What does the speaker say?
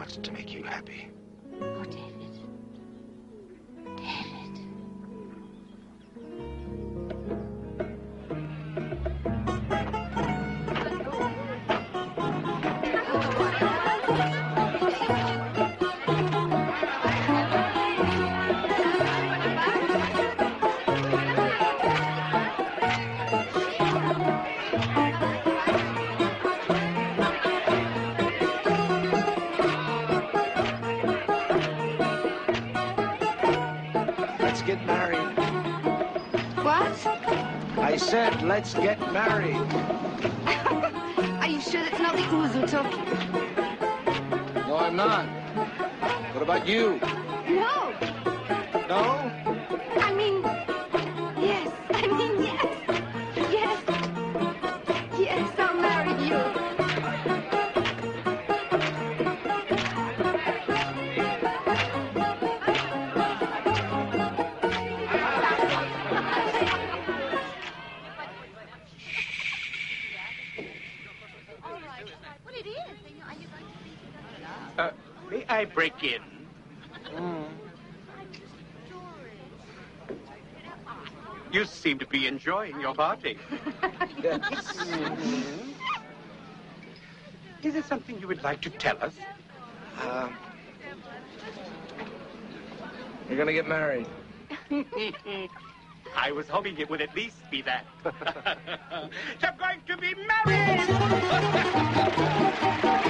heart to make you happy. Oh, David. David. Let's get married. What? I said, let's get married. Are you sure that's not the Uzu talking? No, I'm not. What about you? No. No? I mean, yes. I mean, yes. Yes. Yes, I'll marry you. May I break in? You seem to be enjoying your party. Yes. Is there something you would like to tell us? You're gonna get married. I was hoping it would at least be that. I'm going to be married!